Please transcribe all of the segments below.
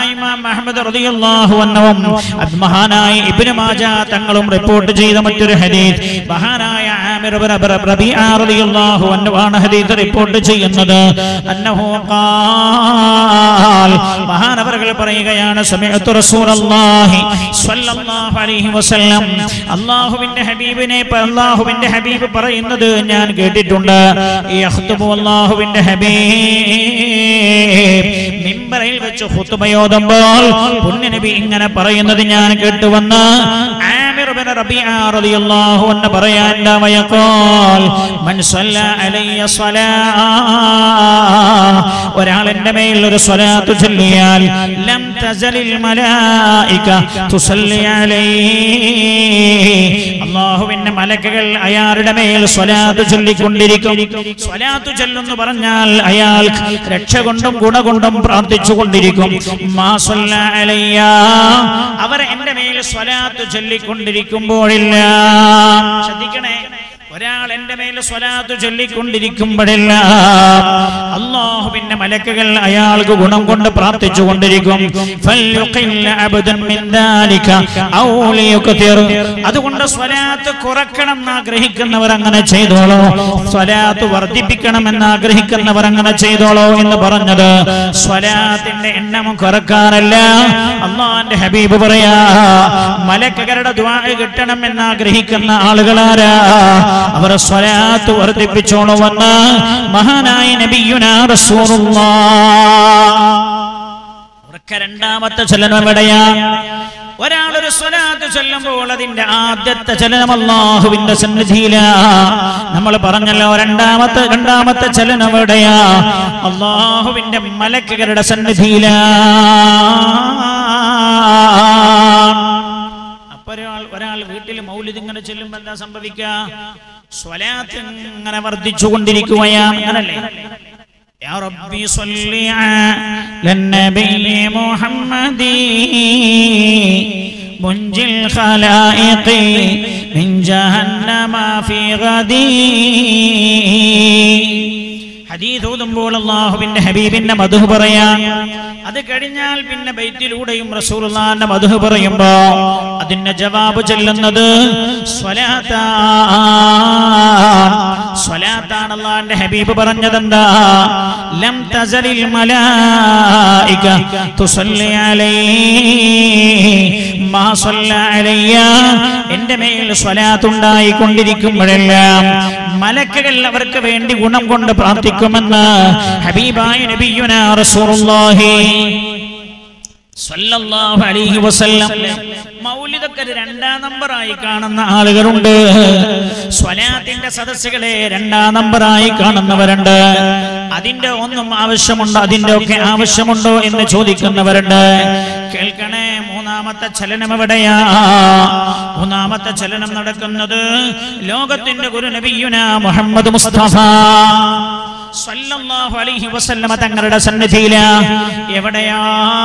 മഹാനായ ഇമാം അഹ്മദ് റളിയല്ലാഹു അൻഹു മഹാനായ ഇബ്നു മാജാ തങ്ങളും റിപ്പോർട്ട് ചെയ്ത മറ്റൊരു ഹദീസ് മഹാനായ ആമിർ ഇബ്നു റബീഅ റളിയല്ലാഹു അൻഹു ആണ് ഹദീസ് റിപ്പോർട്ട് ചെയ്യുന്നത് അന്നഹു ഖാൽ മഹാനവർകൾ പറയുകയാണ് സമിഅതു റസൂലുള്ളാഹി സ്വല്ലല്ലാഹു അലൈഹി വസല്ലം അല്ലാഹുവിന്റെ ഹബീബ് പറയുന്നത് ഞാൻ കേട്ടിട്ടുണ്ട് യഖ്തുബു അല്ലാഹുവിന്റെ ഹബീബ് മിമ്പറിൽ വെച്ച് ഖുതുബയോതുമ്പോൾ പുണ്യനബി ഇങ്ങനെ പറയുന്നത് ഞാൻ കേട്ടുവന്ന് ആമിർ ഇബ്നു റബീഅ റളിയല്ലാഹു അൻഹു പറയാൻ വയഖാൽ മൻ സല്ല അലയ്യ സ്വലാ ഒരാൾ എൻ്റെ മേൽ ഒരു സ്വലാത്ത് ചൊല്ലിയാൽ ലം തസലിൽ മലായിക തുസല്ലി അലൈഹി അല്ലാഹുവിന്റെ മലക്കുകൾ അയാളുടെ മേൽ സ്വലാത്ത് ചൊല്ലിക്കൊണ്ടിരിക്കും സ്വലാത്ത് ചൊല്ലുന്നു പറഞ്ഞാൽ അയാൾ രക്ഷ കൊണ്ടും ഗുണ കൊണ്ടും പ്രാർത്ഥിച്ചുകൊണ്ടിരിക്കും മാ സല്ല അലയ്യ അവർ എൻ്റെ മേൽ സ്വലാത്ത് ചൊല്ലിക്കൊണ്ടിരിക്കുമ്പോഴില്ല ശ്രദ്ധിക്കണേ ഒരാൾ എൻ്റെ മേൽ സ്വലാത്ത് ചൊല്ലിക്കൊണ്ടിരിക്കുമ്പോഴില്ല അല്ലാഹുവിന്റെ മലക്കുകൾ അയാൾക്ക് ഗുണം കൊണ്ട് പ്രാർത്ഥിച്ചുകൊണ്ടിരിക്കും അതുകൊണ്ട് സ്വലാത്ത് കുറക്കണം എന്ന് ആഗ്രഹിക്കുന്നവർ അങ്ങനെ ചെയ്തോളൂ സ്വലാത്ത് വർദ്ധിപ്പിക്കണം എന്ന് ആഗ്രഹിക്കുന്നവർ അങ്ങനെ ചെയ്തോളൂ എന്ന് പറഞ്ഞത് സ്വലാത്തിന്റെ എണ്ണം കുറക്കാനല്ല അല്ലാഹുവിന്റെ ഹബീബ് പറയാ മലക്കുകളുടെ ദുആ കിട്ടണം എന്ന് ആഗ്രഹിക്കുന്ന ആളുകളാരാ അവർ സ്വലാത്ത് വർദ്ധിപ്പിച്ചോളുവെന്ന് മഹാനായ നബിയുനാ റസൂലുള്ളാഹ് അവർക്ക് രണ്ടാമത്തെ ചലനം എവിടെയാണ് ഒരാൾ ഒരു സ്വലാത്ത് ചൊല്ലുമ്പോൾ അതിന്റെ ആദ്യത്തെ ചലനം അല്ലാഹുവിന്റെ സന്നിധിയിലാണ് നമ്മൾ പറഞ്ഞല്ലോ രണ്ടാമത്തെ ചലനം എവിടെയാ അല്ലാഹുവിന്റെ മലക്കുകളുടെ സന്നിധിയിലാണ് ഒരാൾ വീട്ടിൽ മൗലിദ് ഇങ്ങനെ ചൊല്ലുമ്പോൾ എന്താ സംഭവിക്കുക സ്വലാത്ത് ഇങ്ങനെ വർദ്ധിച്ചുകൊണ്ടിരിക്കുകയാണ് അങ്ങനല്ലേ യാ റബ്ബി സ്വല്ലി അലൻ നബി മുഹമ്മദി മുൻജിൽ ഖലായിഖി മിൻ ജഹന്നമ ഫീ ഗദി ഹദീസ് ഓതുമ്പോൾ അല്ലാഹുവിന്റെ ഹബീബിന്റെ മദ്ഹ് പറയാൻ അത് കഴിഞ്ഞാൽ പിന്നെ ബൈത്തിലൂടെയും റസൂലുള്ളാഹിന്റെ മദ്ഹ് പറയുമ്പോൾ അതിന്റെ ജവാബ് ചൊല്ലുന്നത് സ്വലാത്താണ് അല്ലാഹുവിന്റെ ഹബീബ് പറഞ്ഞതെന്താ ലം തസലിൽ മലായിക തുസല്ലി അലൈഹി മാ സല്ല അലയ്യ എൻ്റെ മേൽ സ്വലാത്ത് ഉണ്ടായിക്കൊണ്ടിരിക്കുമ്പോഴെല്ലാം മലക്കുകൾ അവർക്ക് വേണ്ടി ഗുണം കൊണ്ട് പ്രാർത്ഥിക്കുമെന്ന് ഹബീബായ നബിയുനാ റസൂലുള്ളാഹി സ്വല്ലല്ലാഹു അലൈഹി വസല്ലം. മൗലിദൊക്കെ രണ്ടാം നമ്പറായി കാണുന്ന ആളുകളുണ്ട്, സ്വലാത്തിന്റെ സദസ്സുകളെ രണ്ടാം നമ്പറായി കാണുന്നവരുണ്ട്. അതിന്റെ ഒന്നും ആവശ്യമുണ്ടോ, അതിന്റെ ഒക്കെ ആവശ്യമുണ്ടോ എന്ന് ചോദിക്കുന്നവരുണ്ട്. കേൾക്കണേ, മൂന്നാമത്തെ ചലനം എവിടെയാ? മൂന്നാമത്തെ ചലനം നടക്കുന്നത് ലോകത്തിന്റെ ഗുരു നബിയുനാ മുഹമ്മദ് മുസ്തഫ സല്ലല്ലാഹു അലൈഹി വസല്ലമ തങ്ങളുടെ സന്നിധിയില. എവിടെയാ?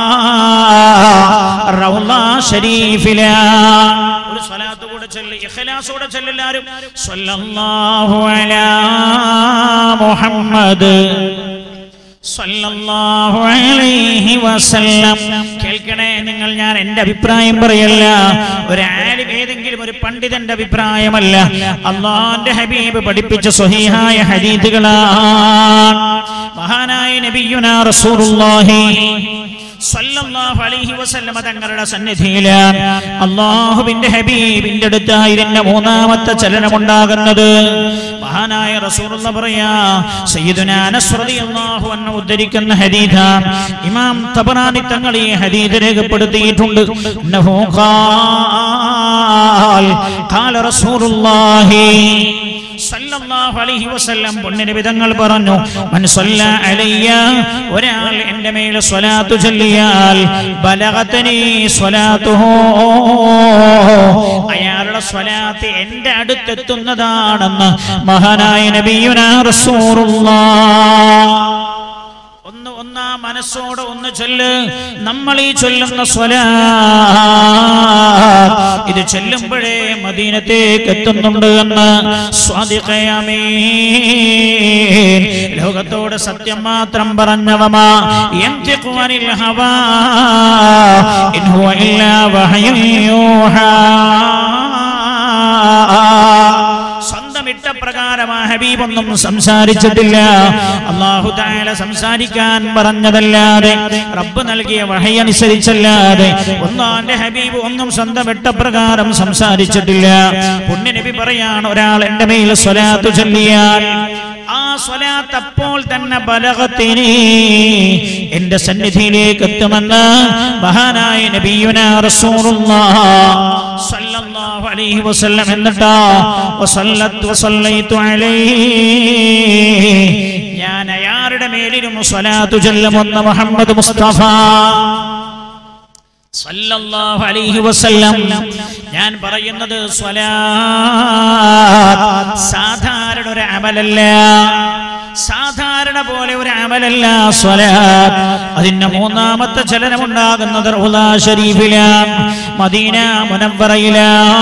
റൗള ശരീഫില. ഒരു സ്വലാത്ത് കൂടെ ചൊല്ലി, ഇഖ്ലാസോടെ ചൊല്ലി എല്ലാവരും. സല്ലല്ലാഹു അലാ മുഹമ്മദ് സല്ലല്ലാഹു അലൈഹി വസല്ലം. കേൾക്കണേ നിങ്ങൾ, ഞാൻ എന്റെ അഭിപ്രായം പറയല്ല, ഒരു ആലിം ഏതെങ്കിലും ഒരു പണ്ഡിതന്റെ അഭിപ്രായമല്ല. അല്ലാഹുവിന്റെ ഹബീബ് പഠിപ്പിച്ച സ്വഹീഹായ ഹദീസുകളാണ്. മഹാനായ നബിയുനാ റസൂലുള്ളാഹി സല്ലല്ലാഹു അലൈഹി വസല്ലമ തങ്ങളുടെ സന്നിധിയിലാണ് അല്ലാഹുവിന്റെ ഹബീബിന്റെ അടുത്തായി ഇതിന്റെ മൂന്നാമത്തെ ചലനമുണ്ടാകുന്നത്. മഹാനായ റസൂലുള്ളാഹി പറയാ, സയ്യിദുനാ അനസ് റളിയല്ലാഹു അൻഹു ഉദ്ധരിക്കുന്ന ഹദീസാണ്. ഇമാം തബറാനി തങ്ങൾ ഈ ഹദീസ് രേഖപ്പെടുത്തിയിട്ടുണ്ട്. അന്നഹു ഖാല റസൂലുള്ളാഹി സല്ലല്ലാഹു അലൈഹി വസല്ലം പൊന്നനബി തങ്ങൾ പറഞ്ഞു, മൻ സല്ല അലയ്യ, ഒരാൾ എൻ്റെ മേൽ സ്വലാത്ത് ചൊല്ലിയാൽ ബലഗതനി സ്വലാത്തുഹു, അയാളുടെ സ്വലാത്ത് എൻ്റെ അടുത്തെത്തുന്നതാണെന്ന് മഹാനായ നബിയുനാ റസൂലുള്ളാഹ്. ഒന്നാം മനസ്സോടെ ഒന്ന് ചൊല്ല്. നമ്മൾ ഈ ചൊല്ലുന്ന സ്വലാത്ത് ഇത് ചൊല്ലുമ്പോഴേ മദീനത്തേക്ക് എത്തുന്നുണ്ട് എന്ന് സ്വാദിഖേ അമീൻ. ലോകത്തോട് സത്യം മാത്രം പറഞ്ഞവമാ യൻതിഖു അനിൽ ഹവാ ഇൻ ഹുവ ഇല്ലാ വഹ്യുൻ യൂഹാ. സ്വന്തം ഇഷ്ടപ്രകാരം ഹബീബൊന്നും സംസാരിച്ചിട്ടില്ല. അല്ലാഹു തആല സംസാരിക്കാൻ പറഞ്ഞതല്ലാതെ റബ്ബ് നൽകിയ വഹി അനുസരിച്ചല്ലാതെ ഒന്നാന്റെ ഹബീബ് ഒന്നും സ്വന്തം ഇഷ്ടപ്രകാരം സംസാരിച്ചിട്ടില്ല. പുണ്യ നബി പറയാണ്, ഒരാൾ എൻ്റെ മേൽ സ്വലാത്ത് ചൊല്ലിയാൽ ആ സ്വലാത്ത് അപ്പോൾ തന്നെ ബലഗത്തിനി എന്റെ സന്നിധിയിലേക്ക് എത്തുമെന്ന് മഹാനായ നബിയുനാ റസൂലുള്ളാഹി സ്വല്ലല്ലാഹു അലൈഹി വസല്ലം. എന്നിട്ടാ വസല്ലൈതു അലൈഹി, ഞാൻ അയാളുടെ മേലിലും സ്വലാത്ത് ചൊല്ലുമെന്ന് മുഹമ്മദ് മുസ്തഫ സല്ലല്ലാഹു അലൈഹി വസല്ലം. ഞാൻ പറയുന്നത് സ്വലാത്ത് സാധാരണ ഒരു അമലല്ല, സാധാരണ പോലെ ഒരു അമലല്ല സ്വലാത്ത്. അതിന്റെ മൂന്നാമത്തെ ചലനമുണ്ടാകുന്നത് റൗളാ ശരീഫിലാണ്, മദീന മുനവ്വറയിലാണ്.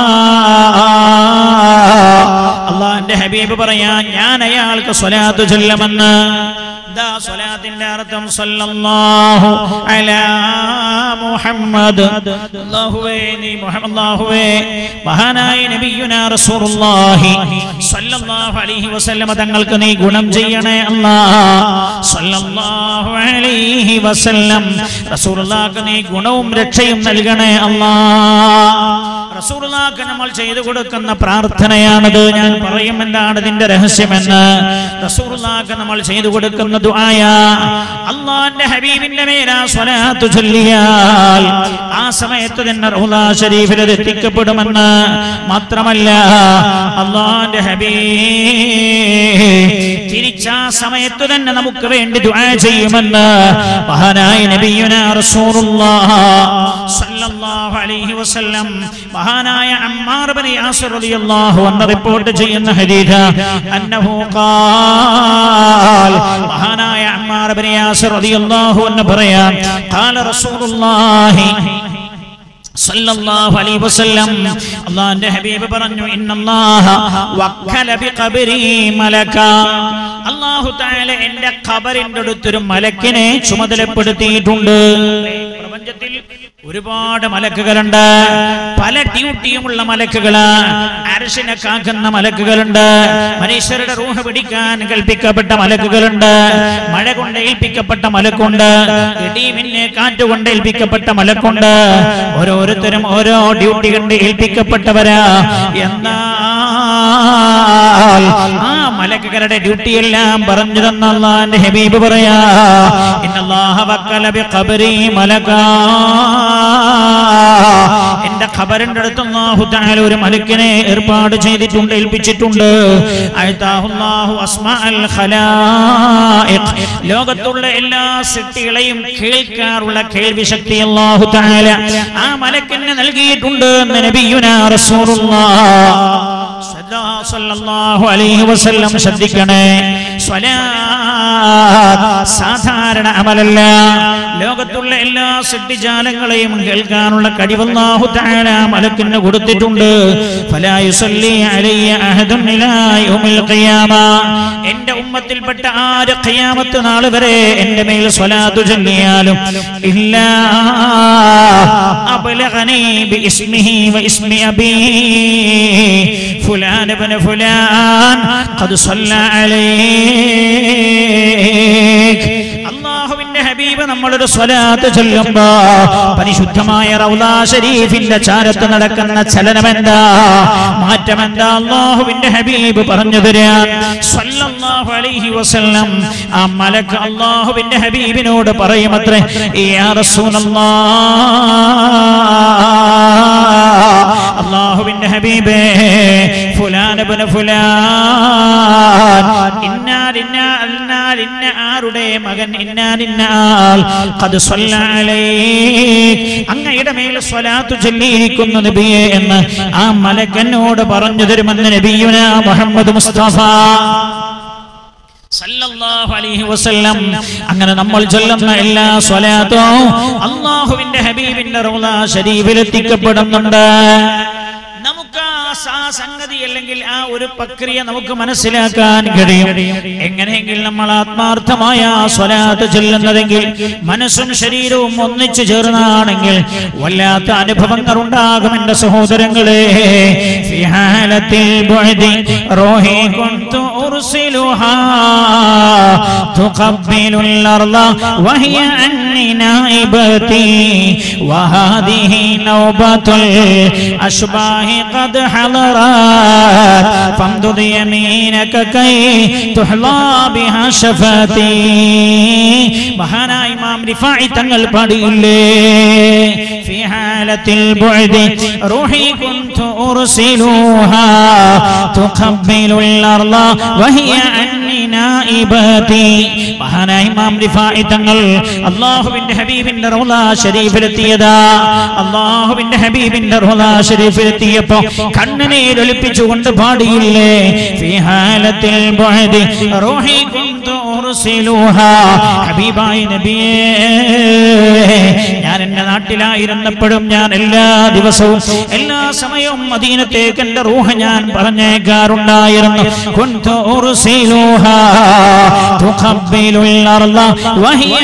അല്ലാഹുവിന്റെ ഹബീബ് പറയാൻ, ഞാൻ അയാൾക്ക് സ്വലാത്ത് ചൊല്ലുമെന്ന്. ദാ സ്വലാത്തിന്റെ അർത്ഥം സല്ലല്ലാഹു അലാ മുഹമ്മദ്. അല്ലാഹുവേ നീ അല്ലാഹുവേ മഹാനായ നബിയുനാ റസൂലുള്ളാഹി സ്വല്ലല്ലാഹു അലൈഹി വസല്ലം തങ്ങൾക്ക് നീ ഗുണം ചെയ്യണേ അല്ലാഹ്. സ്വല്ലല്ലാഹു അലൈഹി വസല്ലം റസൂലുള്ളാഹിക്ക് നീ ഗുണവും രക്ഷയും നൽകണേ അല്ലാഹ്. റസൂലുള്ളാഹിക്ക് നമ്മൾ ചെയ്തു കൊടുക്കുന്ന പ്രാർത്ഥനയാണത്. ഞാൻ പറയും എന്താണ് ഇതിന്റെ രഹസ്യമെന്ന്. റസൂലുള്ളാഹിക്ക് നമ്മൾ ചെയ്തു കൊടുക്കുന്ന ദുആയാ. അല്ലാഹുവിന്റെ ഹബീബിന്റെ മേലാ സ്വലാത്ത് ചൊല്ലിയാൽ ആ സമയത്ത് തന്നെ റൗളാ ശരീഫിൽ എത്തിക്കപ്പെടുമെന്ന് മാത്രമല്ല, അല്ലാഹുവിന്റെ ഹബീബ് തിരിച്ചാ സമയത്ത് തന്നെ നമുക്ക് വേണ്ടി ദുആ ചെയ്യുമെന്ന് മഹാനായ നബിയുനാ റസൂലുള്ളാഹി സ്വല്ലല്ലാഹു അലൈഹി വസല്ലം. മഹാനായ അമ്മാർ ഇബ്നു യാസിർ റളിയല്ലാഹു അൻഹു റിപ്പോർട്ട് ചെയ്യുന്ന ഹദീസ് അന്നഹു ഖാൽ, മഹാനായ അമ്മാർ ഇബ്നു യാസിർ റളിയല്ലാഹു അൻഹു പറയാൻ, ഖാല റസൂലുള്ളാഹി സല്ലല്ലാഹു അലൈഹി വസല്ലം, അല്ലാഹുവിന്റെ ഹബീബ് പറഞ്ഞു, ഇന്നല്ലാഹ വക്കല ബിഖബരി മലക, അല്ലാഹു തആല എൻ്റെ ഖബറിന്റെ അടുത്തൊരു മലക്കിനെ ചുമതലപ്പെടുത്തിയിട്ടുണ്ട്. പ്രപഞ്ചത്തിൽ ഒരുപാട് മലക്കുകളുണ്ട്, പല ഡ്യൂട്ടിയുമുള്ള മലക്കുകള്. അർശിനെ കാക്കുന്ന മലക്കുകളുണ്ട്, മനുഷ്യരുടെ റൂഹ് പിടിക്കാൻ കൽപ്പിക്കപ്പെട്ട മലക്കുകളുണ്ട്, മഴ കൊണ്ട് ഏൽപ്പിക്കപ്പെട്ട മലക്കുണ്ട്, ഇടിമിന്നെ കാറ്റ് കൊണ്ട് ഏൽപ്പിക്കപ്പെട്ട മലക്കുണ്ട്. ഓരോരുത്തരും ഓരോ ഡ്യൂട്ടി കണ്ട് ഏൽപ്പിക്കപ്പെട്ടവരാ. എന്നാൽ ആ മലക്കുകളുടെ ഡ്യൂട്ടി എല്ലാം പറഞ്ഞു തന്ന അല്ലാഹുവിന്റെ ഹബീബ് പറയാ, ഇന്നല്ലാഹ വക്കല ബിഖബരി മലക, എന്റെ ഖബറിന്റെ അടുത്ത് അല്ലാഹു തആല ഒരു മലക്കിനെ ഏർപ്പാട് ചെയ്തിട്ടുണ്ട്, ഏൽപ്പിച്ചിട്ടുണ്ട്. അഅതാഹുല്ലാഹു അസ്മാഅൽ ഖലായിഖ്, ലോകത്തുള്ള എല്ലാ സൃഷ്ടികളെയും കേൾക്കാനുള്ള കേൾവി ശക്തി അല്ലാഹു തആല ആ മലക്കിനെ നൽകിയിട്ടുണ്ട് എന്ന് നബിയുനാ റസൂലുള്ളാഹി സല്ലല്ലാഹു അലൈഹി വസല്ലം. ശ്രദ്ധിക്കണേ, സ്വലാത്ത് സാധാരണ അമലല്ല. ലോകത്തുള്ള എല്ലാ സൃഷ്ടിജാലങ്ങളെയും കേൾക്കാനുള്ള കഴിവ് അല്ലാഹു തആല മലക്കിന് കൊടുത്തിട്ടുണ്ട്. ഫലാ യുസല്ലി അലയ്യ അഹദുൻ ഇലാ യൗമിൽ ഖിയാമ, എൻ്റെ ഉമ്മത്തിൽപ്പെട്ട ആര് ഖിയാമത്ത് നാൾ വരെ എൻ്റെ മേൽ സ്വലാത്ത് ചൊല്ലിയാലും ഇല്ലാ അബ്ലഗനി ബിഇസ്മിഹി വഇസ്മി അബീ ഫുലാൻ ഇബ്നു ഫുലാൻ ഖദ് സ്വല്ല അലൈക്. അല്ലാഹുവിന്റെ ഹബീബ് നമ്മളൊരു സ്വലാത്ത് ചൊല്ലുമ്പോ പരിശുദ്ധമായ റൗളാ ശരീഫിന്റെ ചാരത്ത് നടക്കുന്ന ചലനമെന്താ, മാറ്റമെന്താ അല്ലാഹുവിന്റെ ഹബീബ് പറഞ്ഞു തരാൻ സ്വല്ലല്ലാഹു അലൈഹി വസല്ലം. ആ മലക്ക് അല്ലാഹുവിന്റെ ഹബീബിനോട് പറയുമത്രേ, യാ റസൂലല്ലാഹ്, അല്ലാഹുവിന്റെ ഹബീബേ, ഫുലാൻ ഇബ്നു ഫുലാൻ, ഇന്ന ആരുടെ മകൻ ഇന്നാലിന്നാൽ ഖദ് സ്വല്ല അലൈക്, അങ്ങയുടെ മേൽ സ്വലാത്ത് ചൊല്ലിയിരിക്കുന്നു നബിയേ എന്ന് ആ മലക്കനോട് പറഞ്ഞു തരുമെന്ന് നബിയുനാ മുഹമ്മദ് മുസ്തഫ സല്ലല്ലാഹു അലൈഹി വസല്ലം. അങ്ങനെ നമ്മൾ ചൊല്ലുന്ന എല്ലാ സ്വലാത്തും അല്ലാഹുവിന്റെ ഹബീബിന്റെ റൗള ശരീഫിൽ എത്തിക്കപ്പെടുന്നുണ്ട്. നമുക്ക് ആ സംഗതി അല്ലെങ്കിൽ ആ ഒരു പ്രക്രിയ നമുക്ക് മനസ്സിലാക്കാൻ കഴിയും. എങ്ങനെയെങ്കിൽ നമ്മൾ ആത്മാർത്ഥമായ സ്വലാത്ത് ചൊല്ലുന്നതെങ്കിൽ മനസ്സും ശരീരവും ഒന്നിച്ചു ചേർന്നാണെങ്കിൽ വല്ലാത്ത അനുഭവങ്ങൾ ഉണ്ടാകും എന്റെ സഹോദരങ്ങളെ. ഫിഹാലത്തിൽ ബുഅദി റൂഹി കുൻതു ഉർസിലുഹാ തുഖബ്ബിലുൽ അർള വഹിയ അന്നി നായിബതി വഹാദിഹി നൗബത്തുൽ അശ്ബാഹി قد حضرت فامدد يمينك كي تحلى بها شفتي. മഹാനായ ഇമാം റിഫാഇ തങ്ങൾ പാടിയില്ലേ في حالة البعد روحي كنت أرسلها تقبل الأرض وهي عني نائبتي. മഹാനായ ഇമാം റിഫാഇ തങ്ങൾ അല്ലാഹുവിന്റെ ഹബീബിന്റെ റൗള ശരീഫിലെത്തിയതാ. അല്ലാഹുവിന്റെ ഹബീബിന്റെ റൗള ശരീഫിലെത്തിയപ്പോൾ കണ്ണുനീരൊലിപ്പിച്ചുകൊണ്ട് പാടിയില്ലേ ഫീ ഹാലത്തിൽ ബുഅദി റൂഹി കുൻതു ഉർസിലുഹാ. ഹബീബായ നബിയേ, ഞാൻ എന്റെ നാട്ടിലായിരുന്നപ്പോഴും ഞാൻ എല്ലാ ദിവസവും എല്ലാ സമയവും മദീനത്തേക്ക് എന്റെ റൂഹ് ഞാൻ പറഞ്ഞേക്കാറുണ്ടായിരുന്നു. കുൻതു ഉർസിലുഹാ തുഖബ്ബിലുൽ അർള വഹിയ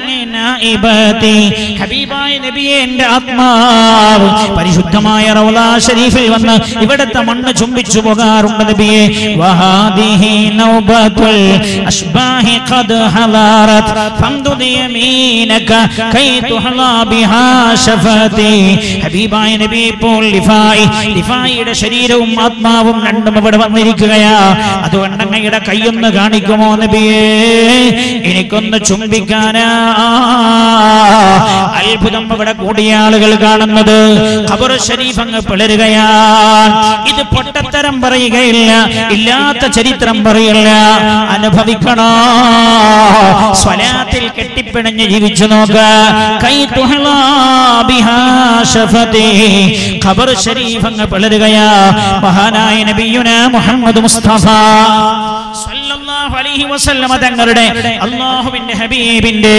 ഹബീബായ നബിയെ, എന്റെ ആത്മാവ് പരിശുദ്ധമായ റൗള ശരീഫിൽ വന്ന് ഇവിടത്തെ മണ്ണ് ചുംബിച്ചു പോകാറുണ്ട് നബിയെ. വഹാദിഹി നൗബത്തുൽ അശ്ബാഹി ഖദ് ഹളറത് ഫംദുദ് യമീനക കൈ തുഹ്ലാ ബിഹാ ശഫതി. ഹബീബായ നബി ഇപ്പോൾ ലിഫായിയുടെ ശരീരവും ആത്മാവും രണ്ടും ഇവിടെ വന്നിരിക്കുകയാ. അതുകൊണ്ട് അങ്ങയുടെ കൈയൊന്ന് കാണിക്കുമോ നബിയെ, എനിക്കൊന്ന് ചുംബിക്കാനാ. അത്ഭുതം ഇവിടെ കൂടിയ ആളുകൾ കാണുന്നത് ഖബർ ശരീഫ് അങ്ങ് പിളരുകയാണ്. ഇത് പൊട്ടത്തരം പറയുകയില്ല, ഇല്ലാത്ത ചരിത്രം പറയില്ല, അനുഭവിക്കണോ. സ്വലാത്തിൽ കെട്ടിപ്പിണഞ്ഞ് ജീവിച്ചു നോക്ക. കൈ തുഹ്ലാ ബിഹാ ശഫതി. ഖബർ ശരീഫ് അങ്ങ് പിളരുകയാ. മഹാനായ നബിയുനാ മുഹമ്മദ് മുസ്തഫ സല്ലല്ലാഹു അലൈഹി വസല്ലം തങ്ങളുടെ അല്ലാഹുവിന്റെ ഹബീബിന്റെ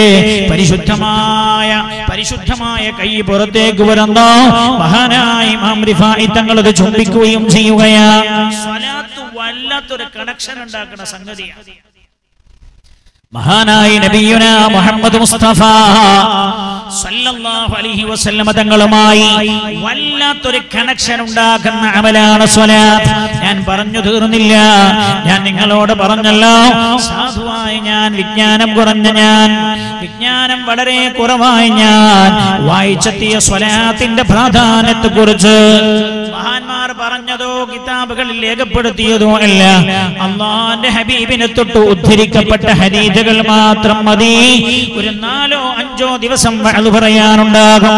പരിശുദ്ധമായ കൈ പുറത്തേക്ക് വരുന്നു. മഹാനായ ഇമാം റിഫാഇ തങ്ങൾ അത് ചുംബിക്കുകയും ചെയ്യുകയാണ്. സ്വലാത്ത് വല്ലാത്തൊരു കണക്ഷൻ ഉണ്ടാക്കുന്ന സംഗതിയാണ്. മഹാനായ നബിയുനാ മുഹമ്മദ് മുസ്തഫ സല്ലല്ലാഹു അലൈഹി വസല്ലം തങ്ങളുമായി വല്ലാത്തൊരു കണക്ഷൻ ഉണ്ടാക്കുന്ന അമലാണ് സ്വലാത്ത്. ഞാൻ പറഞ്ഞു തീർന്നില്ല. ഞാൻ നിങ്ങളോട് പറഞ്ഞല്ലോ, സാധുവായ ഞാൻ, വിജ്ഞാനം കുറഞ്ഞ ഞാൻ, വിജ്ഞാനം വളരെ കുറവായ ഞാൻ വായിച്ചെത്തിയ സ്വലാത്തിന്റെ പ്രാധാന്യത്തെ കുറിച്ച് മഹാന്മാർ പറഞ്ഞതോ കിതാബുകളിൽ രേഖപ്പെടുത്തിയതോ അല്ല, അല്ലാഹുവിന്റെ ഹബീബിനെ തൊട്ട് ഉദ്ധരിക്കപ്പെട്ട ഹദീസുകൾ മാത്രം മതി. ഒരു 4-5 ദിവസം വഅദ് പറയാനുണ്ടാകും.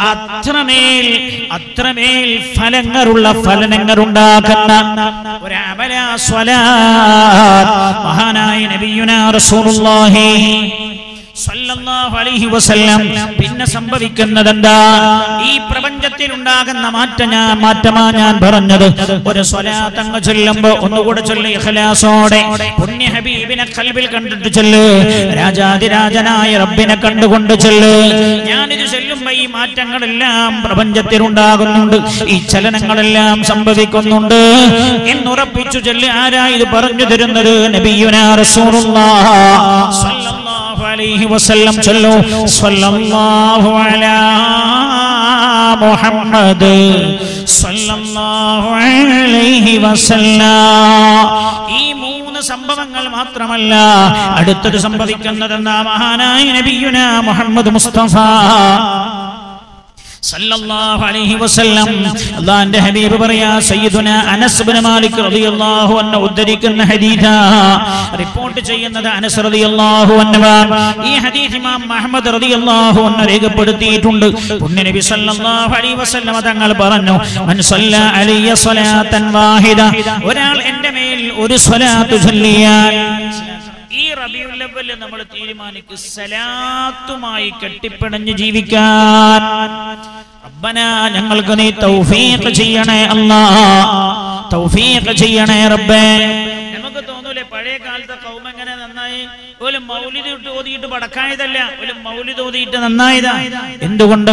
അത്രമേൽ ഫലങ്ങൾ ഉണ്ടാക്കുന്ന ഒരു അമല സ്വലാത്ത്. മഹാനായ നബിയുനാ റസൂലുള്ളാഹി സല്ലല്ലാഹു അലൈഹി വസല്ലം പിന്നെ സംഭവിക്കുന്നത് എന്താ? ഈ പ്രപഞ്ചത്തിൽ ഉണ്ടാകുന്ന മാറ്റമാ ഞാൻ പറഞ്ഞത്. ഒരു സ്വലാത്ത് അങ്ങ് ചൊല്ലുമ്പോൾ ഒന്നുകൂടെ ചൊല്ല് ഇഖ്ലാസോടെ. പുണ്യ ഹബീബിനെ ഖൽബിൽ കണ്ടിട്ട് ചൊല്ല്. രാജാതിരാജനായ റബ്ബിനെ കണ്ടുകൊണ്ട് ചൊല്ല്. ഞാനിത് ചൊല്ലുമ്പോൾ ഈ മാറ്റങ്ങളെല്ലാം പ്രപഞ്ചത്തിൽ ഉണ്ടാകുന്നുണ്ട്, ഈ ചലനങ്ങളെല്ലാം സംഭവിക്കുന്നുണ്ട് എന്നുറപ്പിച്ചു ചൊല്ല്. ആരാ ഇത് പറഞ്ഞു തരുന്നത്? നബിയുനാ റസൂലുള്ളാഹി സല്ലല്ലാഹു അലൈഹി വസല്ലം. ചൊല്ലു സ്വല്ലല്ലാഹു അലാ മുഹമ്മദ് സ്വല്ലല്ലാഹു അലൈഹി വസല്ലം. ഈ 3 സംഭവങ്ങൾ മാത്രമല്ല, അടുത്തത് സംഭവിക്കുന്നതെന്നാ മഹാനായ നബിയുനാ മുഹമ്മദ് മുസ്തഫ സല്ലല്ലാഹു അലൈഹി വസല്ലം. അല്ലാഹുവിന്റെ ഹബീബ് പറയാ, സയ്യിദുനാ അനസ് ഇബ്നു മാലിക് റളിയല്ലാഹു അൻഹു ഉദ്ധരിക്കുന്ന ഹദീസാ. റിപ്പോർട്ട് ചെയ്യുന്നത് അനസ് റളിയല്ലാഹു അൻഹു. ഈ ഹദീസ് ഇമാം അഹ്മദ് റളിയല്ലാഹു അൻഹു രേഖപ്പെടുത്തിയിട്ടുണ്ട്. പുണ്യനബി സല്ലല്ലാഹു അലൈഹി വസല്ലം തങ്ങൾ പറഞ്ഞു, മൻ സല്ല അലയ്യ സ്വലാത്തൻ വാഹിദ, ഒരാൾ എൻ്റെ മേൽ ഒരു സ്വലാത്ത് ചൊല്ലിയാൽ, ഈ റബീഉൽ അവ്വലിൽ നമ്മൾ തീരുമാനിക്കും സലാത്തുമായി കെട്ടിപ്പിണഞ്ഞ് ജീവിക്കാൻ. റബ്ബനാ, ഞങ്ങൾക്ക് നീ തൗഫീഖ് ചെയ്യണേ അല്ലാഹ്, തൗഫീഖ് ചെയ്യണേ റബ്ബേ. നമുക്ക് തോന്നൂലേ പഴയ കാലത്തെ കൗമ എങ്ങനെ നന്നായി? ഒരു മൗലിദ് ഓതിയിട്ട് പടക്കായതല്ല, ഒരു മൗലിദ് ഓതിയിട്ട് നന്നായതാ. എന്തുകൊണ്ട്?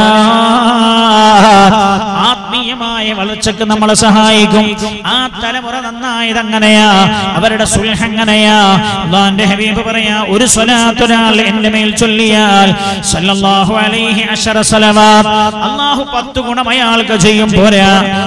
ആത്മീയമായ വളർച്ചക്ക് നമ്മളെ സഹായിക്കും. ആ തലമുറ നന്നായത് അങ്ങനെയാ, അവരുടെ സുൽഹ് അങ്ങനെയാ. അല്ലാഹുവിന്റെ ഹബീബ് പറയാ, ഒരു സ്വലാത്ത് ഒരാൾ എന്റെ മേൽ ചൊല്ലിയാൽ സല്ലല്ലാഹു അലൈഹി അശറ സലവാത്ത്, അല്ലാഹു 10 ഗുണം അയാൾക്ക് ചെയ്യും. പോരാ,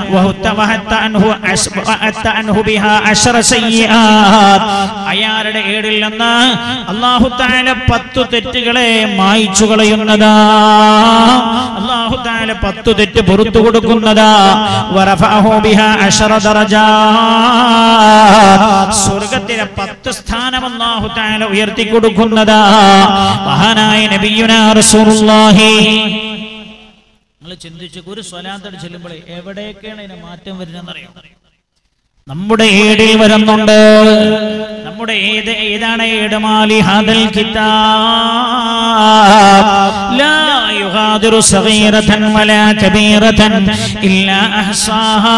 അയാളുടെ ഏടിൽ നിന്ന് അല്ലാഹു തആല 10 തെറ്റുകളെ മായ്ച്ചു കളയുന്നതാ. അല്ലാഹു തആല 10 തെറ്റ് പുറത്തു കൊടുക്കുന്നതാ. വറഫഅഹു ബിഹാ അശറ ദറജാത്ത്, സ്വർഗ്ഗത്തിലെ 10 സ്ഥാനം അല്ലാഹു തആല ഉയർത്തി കൊടുക്കുന്നതാ. മഹാനായ നബിയുനാ റസൂലുള്ളാഹി, നിങ്ങൾ ചിന്തിച്ചു, ഒരു സ്വലാത്ത് ചെല്ലുമ്പോൾ എവിടേക്കാണ് ഇതിന് മാറ്റം വരുന്നതെന്നറിയോ? നമ്മുടെ ഏടിൽ വരുന്നുണ്ട്. നമ്മുടെ ഏതാണ് ഏട്? മാലി ഹാദൽ കിതാബ് ലാ യുഗാദിറു സഗീറതൻ വലാ കബീറതൻ ഇല്ലാ അഹ്സാഹാ.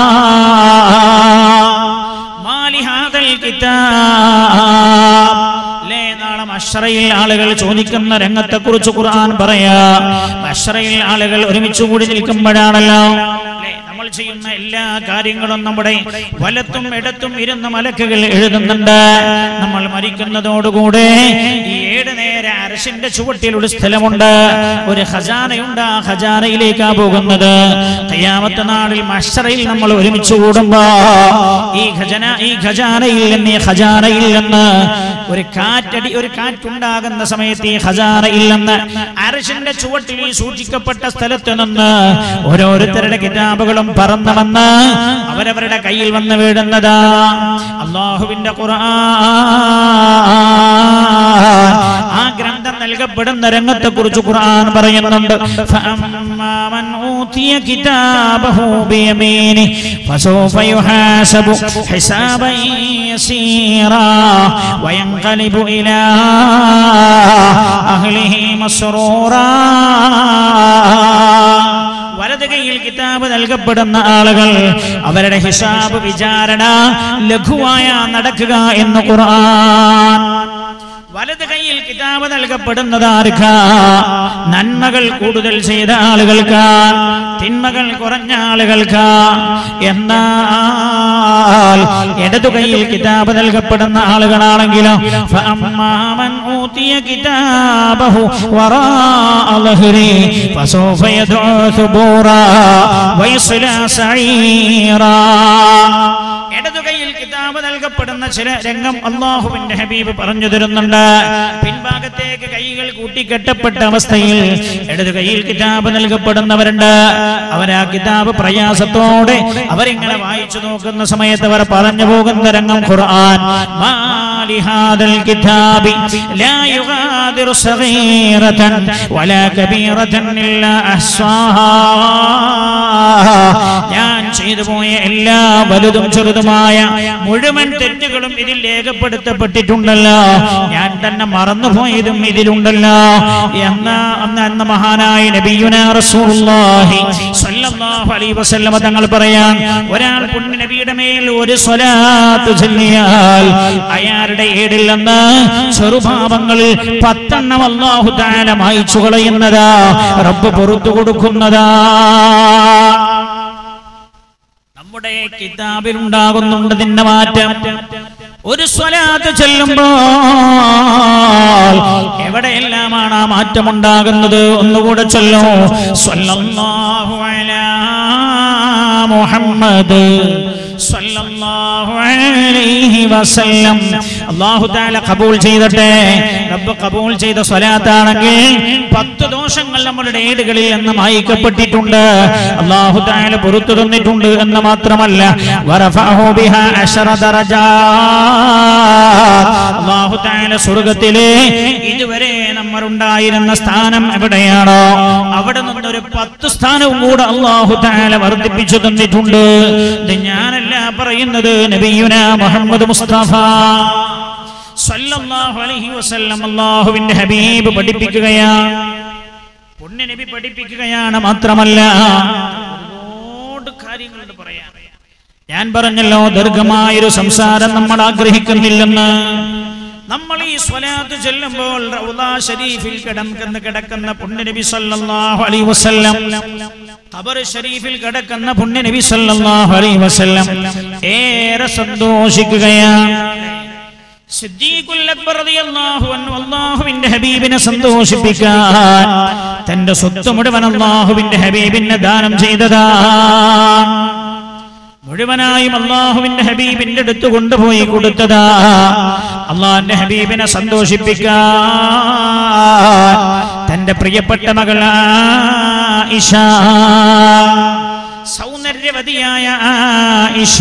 മാലി ഹാദൽ കിതാബ്, നാളെ മഹ്ശറയിൽ ആളുകൾ ചോദിക്കുന്ന രംഗത്തെ കുറിച്ച് ഖുർആൻ പറയാ. മഹ്ശറയിൽ ആളുകൾ ഒരുമിച്ച് കൂടി നിൽക്കുമ്പോഴാണല്ലോ നമ്മൾ ചെയ്യുന്ന എല്ലാ കാര്യങ്ങളും നമ്മുടെ വലത്തും ഇടത്തും ഇരുന്ന മലക്കുകൾ എഴുതുന്നുണ്ട്. നമ്മൾ മരിക്കുന്നതോടുകൂടെ ഈ 7 നേരെ അർശിന്റെ ചുവട്ടിൽ ഒരു സ്ഥലമുണ്ട്, ഒരു ഖജാനയുണ്ട്. ആ ഖജാനയിലേക്കാ പോകുന്നത്. ഖിയാമത്ത് നാളിൽ മഹ്ശറയിൽ നമ്മൾ ഒരുമിച്ച് കൂടുമ്പോ ഈ ഖജാനയിൽ നിന്ന് ഒരു കാറ്റുണ്ടാകുന്ന സമയത്ത് ഈ ഖജാനയിൽ നിന്ന് അർശിന്റെ ചുവട്ടിൽ സൂക്ഷിക്കപ്പെട്ട സ്ഥലത്ത് നിന്ന് ഓരോരുത്തരുടെ കിതാബുകളും പറന്നു വന്ന് അവരവരുടെ കയ്യിൽ വന്ന് വീഴുന്നതാ. അല്ലാഹുവിന്റെ ഖുർആൻ ആ ഗ്രന്ഥം നൽകപ്പെടുന്ന രംഗത്തെ കുറിച്ച് ഖുർആൻ പറയുന്നുണ്ട്. ഫഅമ്മാ മൻ ഊതിയ കിതാബഹു ബിയമീനി ഫസൗഫ യുഹാസബു ഹിസാബൻ യസീറാ വയൻഖലിബു ഇലാ അഹ്ലിഹി മസ്റൂറാ. വലത് കൈയിൽ കിതാബ് നൽകപ്പെടുന്ന ആളുകൾ അവരുടെ ഹിസാബ് വിചാരണ ലഘുവായ നടക്കുക എന്ന് ഖുർആൻ. വലത് കൈയിൽ കിതാബ് നൽകപ്പെടുന്നത് ആർക്കാ? നന്മകൾ കൂടുതൽ ചെയ്ത ആളുകൾക്ക്, തിന്മകൾ കുറഞ്ഞ ആളുകൾക്ക്. എന്നാൽ ഇടതു കൈയിൽ കിതാബ് നൽകപ്പെടുന്ന ആളുകളാണെങ്കിലോ ഫഅമ്മാ മൻ ഊതിയ കിതാബഹു വറാഅ ളഹ്രി ഫസൗഫ യദ്ഉ സുബൂറാ വയസ്ലാ സഈറാ. ഇടതു കൈയിൽ കിതാബ് നൽകപ്പെടുന്ന ചില രംഗം അല്ലാഹുവിന്റെ ഹബീബ് പറഞ്ഞു തരുന്നുണ്ട്. പിൻഭാഗത്തേക്ക് കൈകൾ കൂട്ടിക്കെട്ടപ്പെട്ട അവസ്ഥയിൽ ഇടതു കൈയിൽ കിതാബ് നൽകപ്പെടുന്നവരുണ്ട്. അവരാ കിതാബ് പ്രയാസത്തോടെ അവരിങ്ങനെ വായിച്ചു നോക്കുന്ന സമയത്ത് അവർ പറഞ്ഞു പോകുന്ന രംഗം ഖുർആൻ. മാലി ഹാദൽ കിതാബി ലാ യുഗാദിറു സഗീറതൻ വലാ കബീറതൻ ഇല്ലാ അഹ്സാഹാ. ഞാൻ ചെയ്തു പോയ എല്ലാ വലുതും ചെറുതുമായ മുഴുവൻ തെറ്റുകളും ഇതിൽ രേഖപ്പെടുത്തപ്പെട്ടിട്ടുണ്ടല്ലോ, ഞാൻ തന്നെ മറന്നുപോയതും ഇതിലുണ്ടല്ലോ എന്ന മഹാനായ നബിയുനാ റസൂലുള്ളാഹി സ്വല്ലല്ലാഹു അലൈഹി വസല്ലമ തങ്ങൾ പറയാൻ, ഒരാൾ പുണ്യ നബിയുടെ മേൽ ഒരു സ്വലാത്ത് ചൊല്ലിയാൽ അയാളുടെ ഏടിൽ നിന്ന് ചെറുപാപങ്ങളിൽ 10 അല്ലാഹു തആല മായ്ച്ചു കളയുന്നതാ, റബ്ബ് പുറത്തു കൊടുക്കുന്നതാ. നമ്മുടെ കിതാബിൽ ഉണ്ടാകുന്നുണ്ട് ഇതിന്റെ മാറ്റം. ഒരു സ്വലാത്ത് ചൊല്ലുമ്പോൾ എവിടെയെല്ലാമാണ് ആ മാറ്റം ഉണ്ടാകുന്നത്? ഒന്നുകൂടെ ചൊല്ലോ. സ്വല്ലല്ലാഹു അലാ മുഹമ്മദ് സ്വല്ലല്ലാഹു അലൈഹി വസല്ലം. അല്ലാഹു തആല ഖബൂൽ ചെയ്യട്ടെ. റബ്ബ് ഖബൂൽ ചെയ്ത സ്വലാത്താണെങ്കിൽ 10 ദോഷങ്ങൾ നമ്മുടെ ഏടുകളിൽ നിന്ന് മായ്ക്കപ്പെട്ടിട്ടുണ്ട്, അല്ലാഹു തആല പുറത്തു തന്നിട്ടുണ്ട് എന്ന് മാത്രമല്ല വറഫഅഹു ബിഹാ അശറ ദറജാത്ത്. അല്ലാഹു തആല സ്വർഗ്ഗത്തിലെ ഇതുവരെ നമ്മൾ ഉണ്ടായിരുന്ന സ്ഥാനം എവിടെയാണോ അവിടെ നിന്നൊരു 10 സ്ഥാനവും കൂടെ അല്ലാഹു തആല വർദ്ധിപ്പിച്ചു തന്നിട്ടുണ്ട്. ഇത് ഞാനല്ല പറയുന്നത്, നബിയുനാ മുഹമ്മദ് മുസ്തഫ സല്ലല്ലാഹു അലൈഹി വസല്ലം അല്ലാഹുവിന്റെ ഹബീബ് പഠിപ്പിക്കുകയാണ്, പുണ്യ നബി പഠിപ്പിക്കുകയാണ്. മാത്രമല്ല ഒരുപാട് കാര്യങ്ങളുണ്ട് പറയാൻ. ഞാൻ പറഞ്ഞല്ലോ ദീർഘമായൊരു സംസാരം നമ്മൾ ആഗ്രഹിക്കുന്നില്ലെന്ന്. നമ്മൾ ഈ സ്വലാത്ത് ചൊല്ലുമ്പോൾ റൗള ശരീഫിൽ കിടക്കുന്ന പുണ്യനബി സല്ലല്ലാഹു അലൈഹി വസല്ലം, ഖബർ ശരീഫിൽ കിടക്കുന്ന പുണ്യനബി സല്ലല്ലാഹു അലൈഹി വസല്ലം ഏറെ സന്തോഷിക്കുകയാണ്. സിദ്ദീഖുൽ അക്ബർ റളിയല്ലാഹു അൻഹു അല്ലാഹുവിന്റെ ഹബീബിനെ സന്തോഷിപ്പിക്കാൻ തന്റെ സ്വത്ത് മുഴുവൻ അല്ലാഹുവിന്റെ ഹബീബിനെ ദാനം ചെയ്തതാണ്. മുഴുവനായും അല്ലാഹുവിന്റെ ഹബീബിന്റെ അടുത്ത് കൊണ്ടുപോയി കൊടുത്തതാ. അല്ലാഹുവിന്റെ ഹബീബിനെ സന്തോഷിപ്പിക്കാൻ തന്റെ പ്രിയപ്പെട്ട മകൾ ആയിഷ, സൗന്ദര്യവതിയായ ആയിഷ,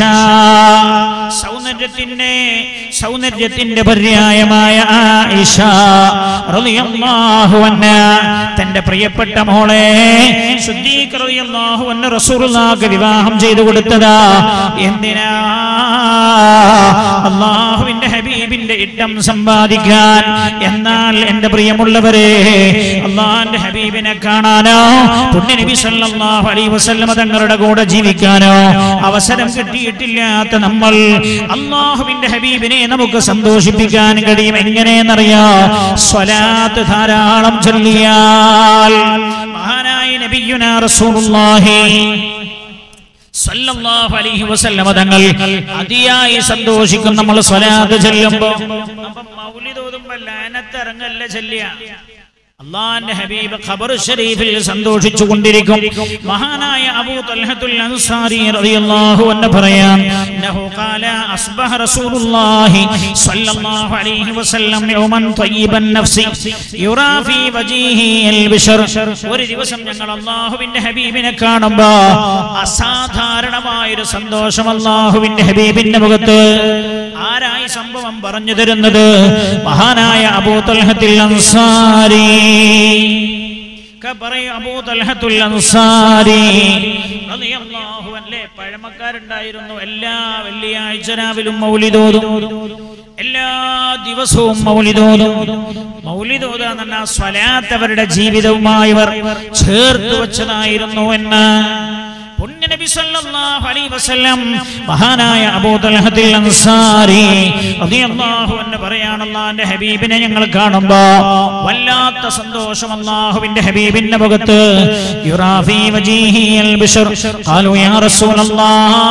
സൗന്ദര്യത്തിന്റെ പര്യായമായ ആയിഷ റളിയല്ലാഹു അൻഹാ തന്റെ പ്രിയപ്പെട്ട മോളെ സിദ്ദീഖ് റളിയല്ലാഹു അൻഹു റസൂലുള്ളാഹിക്ക് വിവാഹം ചെയ്തു കൊടുത്തതാ. എന്തിനാ? അല്ലാഹുവിന്റെ ഹബീബിന്റെ ഇഷ്ടം സമ്പാദിക്കാൻ. എന്നാൽ എന്റെ പ്രിയമുള്ളവരെ, അല്ലാഹുവിന്റെ ഹബീബിനെ കാണാനോ പുണ്യനബി സല്ലല്ലാഹു അലൈഹി വസല്ലം തങ്ങളുടെ കൂടെ ജീവിക്കാനോ അവസരം കിട്ടിയിട്ടില്ലാത്ത നമ്മൾ അല്ലാഹുവിന്റെ ഹബീബിനെ നമുക്ക് സന്തോഷിപ്പിക്കാൻ കഴിയും. എങ്ങനെയെന്നറിയോ? സ്വലാത്ത് ധാരാളം ചൊല്ലിയാൽ. മഹാനായ നബിയുനാ റസൂലുള്ളാഹി സല്ലല്ലാഹു അലൈഹി വസല്ലം തങ്ങൾ അതിയായി സന്തോഷിക്കും നമ്മൾ സ്വലാത്ത് ചൊല്ലുമ്പോൾ. അപ്പം മൗലിദ് ഓതുമ്പോൾ ലഅനത്ത് ഇറങ്ങല്ല ചൊല്ലിയ. അല്ലാഹുവിന്റെ ഹബീബ് ഖബർ ശരീഫിൽ സന്തോഷിച്ചു കൊണ്ടിരിക്കും. മഹാനായ അബൂ തൽഹത്തുൽ അൻസാരി റളിയല്ലാഹു അൻഹു പറയാൻ, നഹു ഖാല അസ്ബഹ റസൂലുള്ളാഹി സ്വല്ലല്ലാഹു അലൈഹി വസല്ലം യൗമൻ തയ്യിബൻ നഫ്സി യുറാ ഫീ വജീഹി അൽ ബിശർ. ഒരു ദിവസം ഞങ്ങൾ അല്ലാഹുവിന്റെ ഹബീബിനെ കാണുമ്പോൾ അസാധാരണമായ ഒരു സന്തോഷം അല്ലാഹുവിന്റെ ഹബീബിന്റെ മുഖത്ത്. ആരായി സംഭവം പറഞ്ഞു തരുന്നത്? മഹാനായ അബൂ തൽഹത്തുൽ അൻസാരി. അബൂ തൽഹത്തുൽ അൻസാരി റളിയല്ലാഹു അൻഹു പഴമക്കാരുണ്ടായിരുന്നു. എല്ലാ വെള്ളിയാഴ്ച രാവിലും മൗലിദ് ഓതും, എല്ലാ ദിവസവും മൗലിദ് ഓതും. മൗലിദ് ഓതുക എന്ന് പറഞ്ഞാൽ സ്വലാത്ത് അവരുടെ ജീവിതവുമായി അവർ ചേർത്ത് വെച്ചതായിരുന്നു എന്ന് പുണ്യനബി സല്ലല്ലാഹു അലൈഹി വസല്ലം മഹാനായ അബൂ തൽഹത്തുൽ അൻസാരി റളിയല്ലാഹു അൻഹു പറയാണ്, അല്ലാഹുവിന്റെ ഹബീബിനെ ഞങ്ങൾ കാണുമ്പോൾ വല്ലാത്ത സന്തോഷം അല്ലാഹുവിന്റെ ഹബീബിന്റെ മുഖത്ത്. യുറാ ഫീ വജീഹി അൽ ബിശർ ഖാലു യാ റസൂലല്ലാഹ്.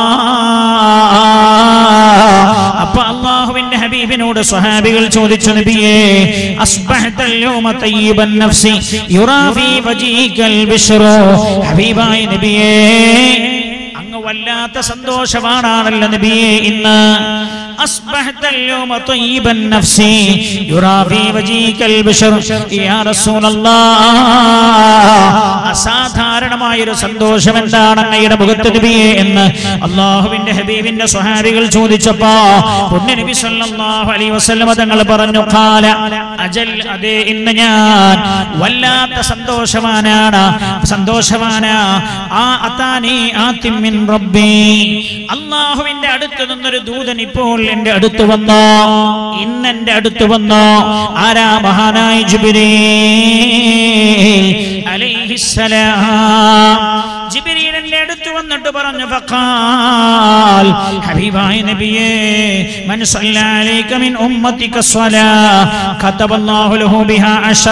അപ്പോൾ അല്ലാഹുവിന്റെ ഹബീബിനോട് സ്വഹാബികൾ ചോദിച്ചു, നബിയേ അസ്ബഹതൽ യൗമ തയ്യിബൻ നഫ്സി യുറാ ഫീ വജീഹികൽ ബിശർ. ഹബീബായ നബിയേ, അങ്ങ് വല്ലാത്ത സന്തോഷവാനാണല്ലോ നബിയേ ഇന്ന്. അസ്ബഹതൽ യൗമ തയ്യിബൻ നഫ്സി യുറാ ഫീ വജീഹികൽ ബിശർ. യാ റസൂലല്ലാഹ്, അസാധാരണമായ ഒരു സന്തോഷം എന്താണ് അങ്ങയുടെ മുഖത്ത് നബിയേ എന്ന് അല്ലാഹുവിന്റെ ഹബീബിന്റെ സ്വഹാബികൾ ചോദിച്ചപ്പോ പുണ്യനബി സല്ലല്ലാഹു അലൈഹി വസല്ലം തങ്ങൾ പറഞ്ഞു, ഖാല അജൽ, അതെ, ഇന്ന് ഞാൻ വല്ലാത്ത സന്തോഷവാനാണ്. അതാനി ആതിം മിൻ റബ്ബി. അല്ലാഹുവിന്റെ അടുത്ത് നിന്നൊരു ദൂതൻ ഇപ്പോൾ എന്റെ അടുത്ത് വന്നു. ഇന്ന് എന്റെ അടുത്ത് വന്നു. ആരാ? മഹാനായ ജിബ്രീൽ അലൈഹിസ്സലാം. ജിബ്രീൽ എന്റെ അടുത്ത് വന്നിട്ട് പറഞ്ഞു, ഫഖാൽ, ഹബീബായ നബിയേ, മൻ സല്ലല്ലാ അലൈക മിൻ ഉമ്മതിക സ്വലാ കതബല്ലാഹു ലഹു ബിഹാ അശറ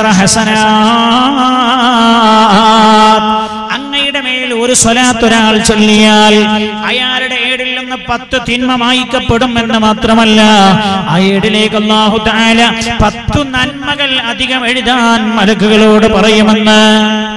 ഹസനാത്ത്. അങ്ങയുടെ മേൽ ഒരു സ്വലാത്ത് ഒരാൾ ചൊല്ലിയാൽ അയാളുടെ ഏടിൽ നിന്ന് 10 തിന്മ മായ്ക്കപ്പെടും എന്ന് മാത്രമല്ല, ആ ഏടിലേക്ക് അല്ലാഹു തആല 10 നന്മകൾ അധികം എഴുതാൻ മലക്കുകളോട് പറയുമെന്ന്